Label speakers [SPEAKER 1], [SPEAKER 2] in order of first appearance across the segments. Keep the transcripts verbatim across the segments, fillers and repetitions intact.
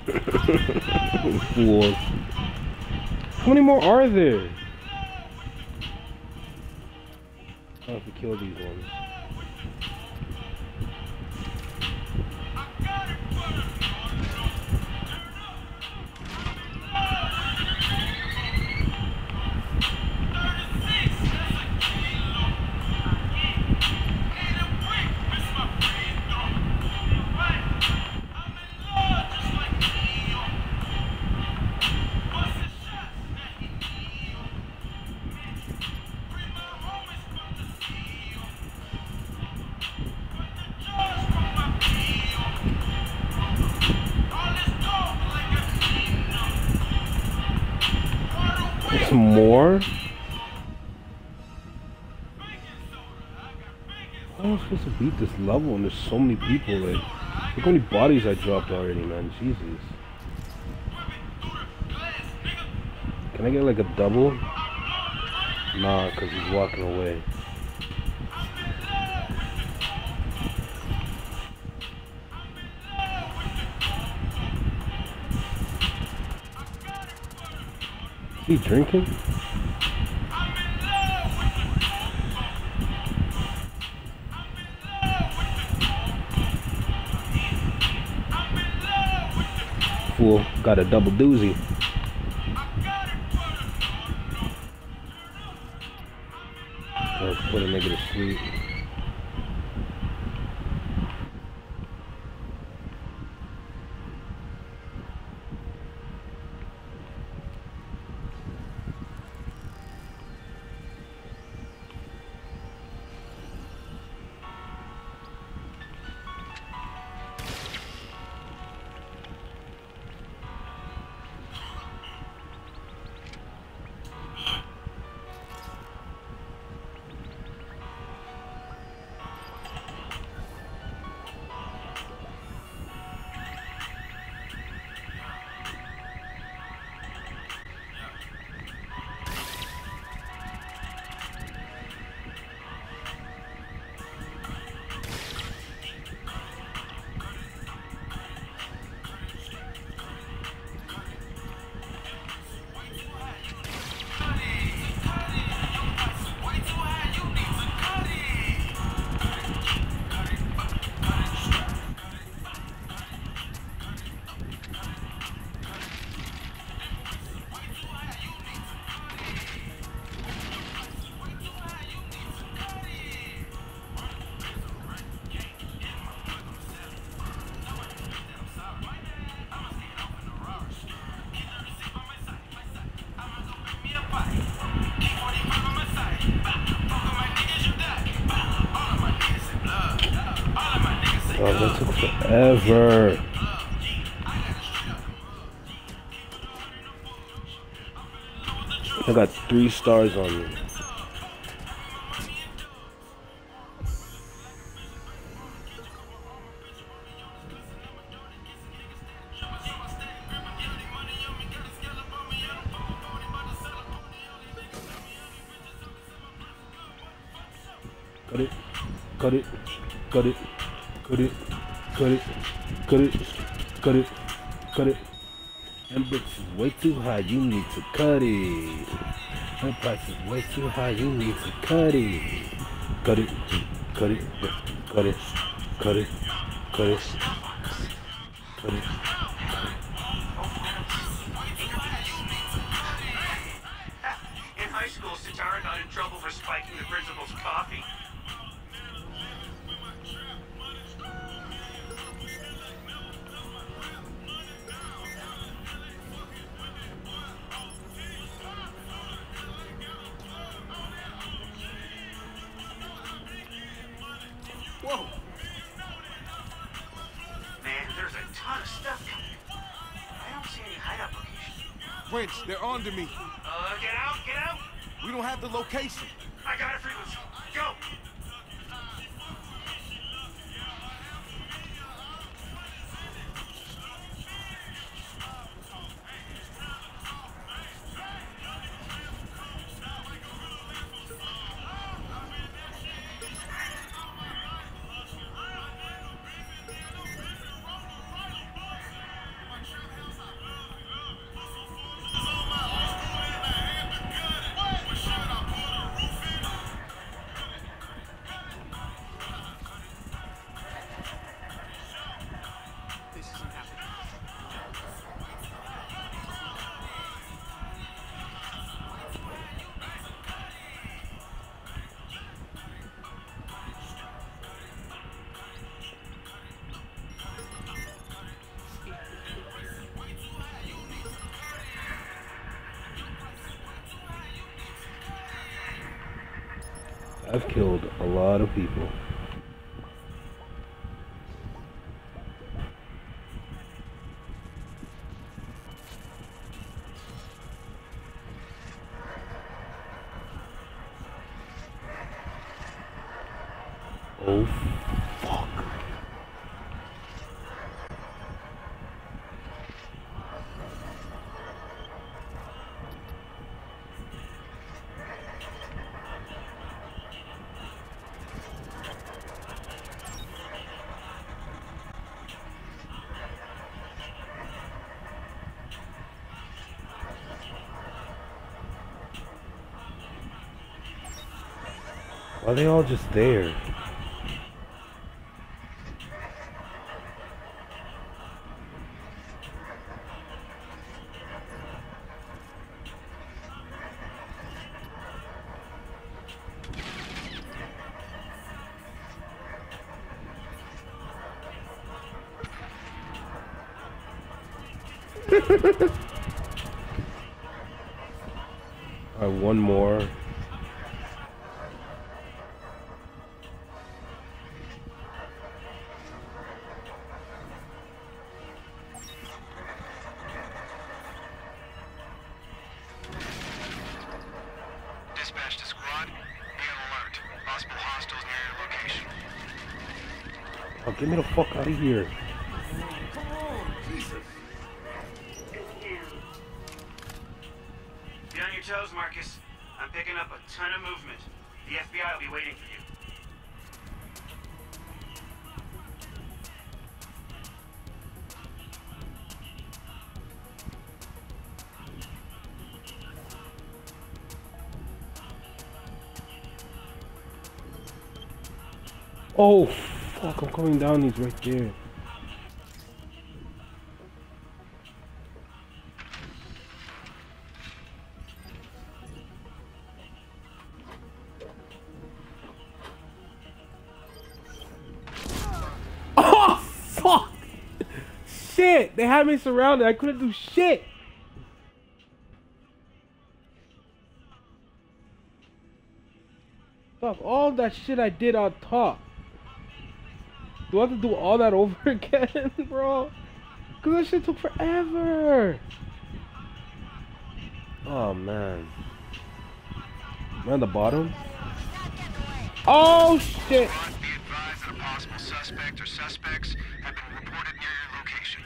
[SPEAKER 1] Fools. How many more are there? I have to kill these ones. Some more? How am I supposed to beat this level and there's so many people? Like, look how many bodies I dropped already, man. Jesus. Can I get like a double? Nah, because he's walking away. Is he drinking? Fool got a double doozy. Let's put a nigga to sleep. Oh, that took forever. I got three stars on me. Cut it, cut it, cut it, cut it, cut it, cut it, cut it, cut it. That bitch is way too high, you need to cut it. That price is way too high, you need to cut it. Cut it, cut it, cut it, cut it, cut it, cut it.
[SPEAKER 2] In high school, Sitara got in trouble for spiking the principal's coffee. Whoa! Man, there's a ton of stuff coming. I don't see any hideout location.
[SPEAKER 3] Wrench, they're onto me.
[SPEAKER 2] Uh, get out, get out!
[SPEAKER 3] We don't have the location.
[SPEAKER 2] I got a frequency. Go!
[SPEAKER 1] I've killed a lot of people. Oh, fuck. Why are they all just there? Alright, one more.
[SPEAKER 2] Dispatch to squad. Be on alert. Possible hostiles near your location.
[SPEAKER 1] Oh, get me the fuck out of here.
[SPEAKER 2] Be on your toes, Marcus. I'm picking up a ton of movement. The F B I will be waiting for you.
[SPEAKER 1] Oh, fuck, I'm coming down these right there. Oh, fuck! Shit, they had me surrounded. I couldn't do shit. Fuck, all that shit I did on top. Do I have to do all that over again, bro? Cause that shit took forever. Oh man. Am I on the bottom? Oh shit!
[SPEAKER 2] Be advised that a possible suspect or suspects have been reported near your location.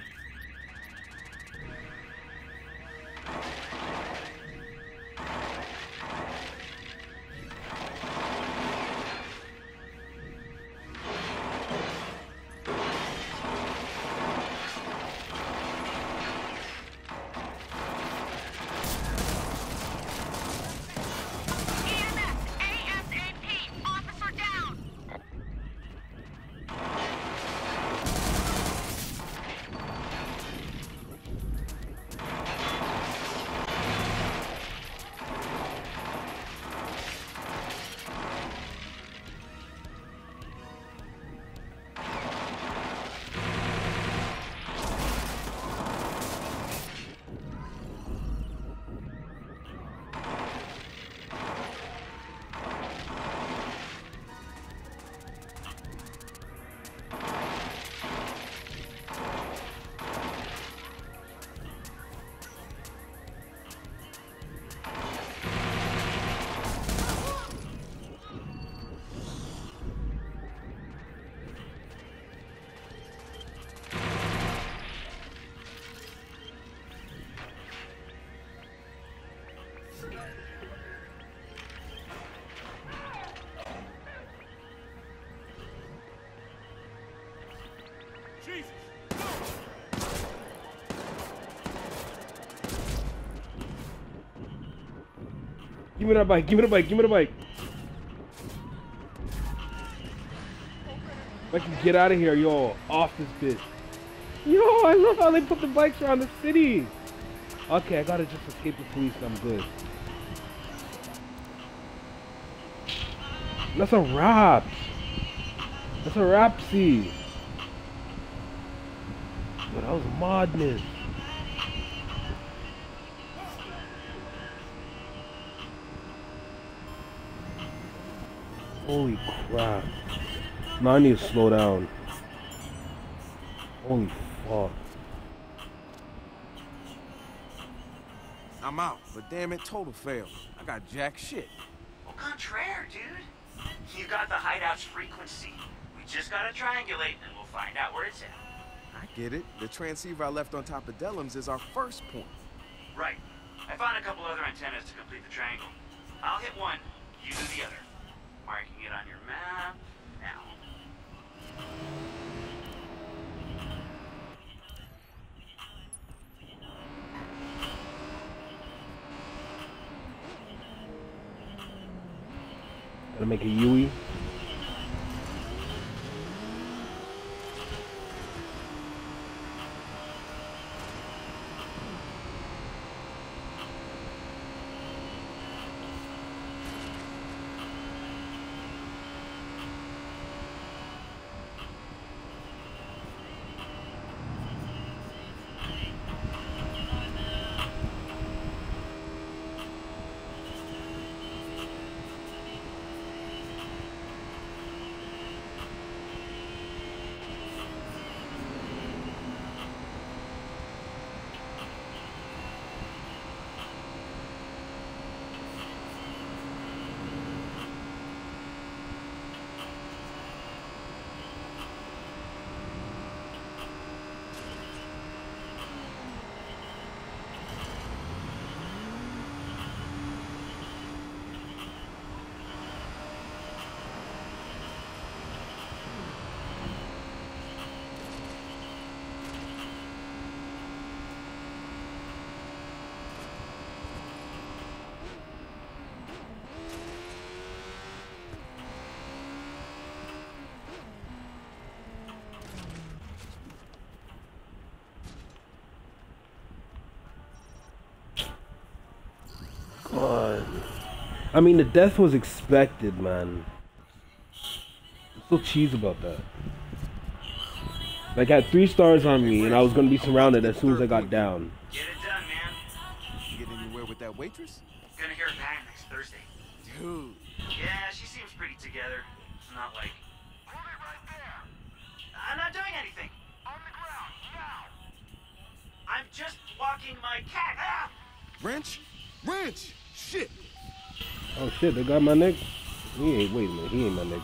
[SPEAKER 1] Give me that bike, give me the bike, give me the bike. If I can get out of here, yo, off this bitch. Yo, I love how they put the bikes around the city. Okay, I gotta just escape the police, I'm good. That's a wrap. That's a rap-see. Yo, that was madness. Holy crap. Now I need to slow down. Holy fuck.
[SPEAKER 3] I'm out, but damn it, total fail. I got jack shit.
[SPEAKER 2] Au contraire, dude. You got the hideout's frequency. We just gotta triangulate, and we'll find out where it's at.
[SPEAKER 3] I get it. The transceiver I left on top of Dellum's is our first point.
[SPEAKER 2] Right. I found a couple other antennas to complete the triangle. I'll hit one, you do the other. Marking it on your map now.
[SPEAKER 1] Gotta make a U E. God. I mean, the death was expected, man. I'm still cheesed about that. Like, I had three stars on me, and I was gonna be surrounded as soon as I got down.
[SPEAKER 2] Get it done, man.
[SPEAKER 3] You get anywhere with that waitress?
[SPEAKER 2] Gonna hear it back next Thursday.
[SPEAKER 3] Dude.
[SPEAKER 2] Yeah, she seems pretty together. Not like... Hold it right there. I'm not doing anything. On the ground, now. I'm just walking my cat. Ah!
[SPEAKER 3] Wrench? Wrench! Shit!
[SPEAKER 1] Oh shit, they got my neck? He ain't, wait a minute, he ain't my neck.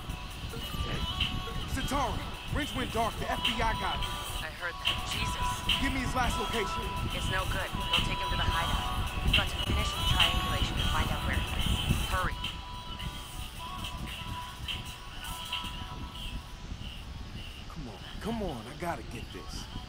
[SPEAKER 3] Satari, Wrench went dark. The F B I got him.
[SPEAKER 4] I heard that. Jesus.
[SPEAKER 3] Give me his last location.
[SPEAKER 4] It's no good. They'll take him to the hideout. We've got to finish the triangulation and find out where it is. Hurry.
[SPEAKER 3] Come on, come on. I gotta get this.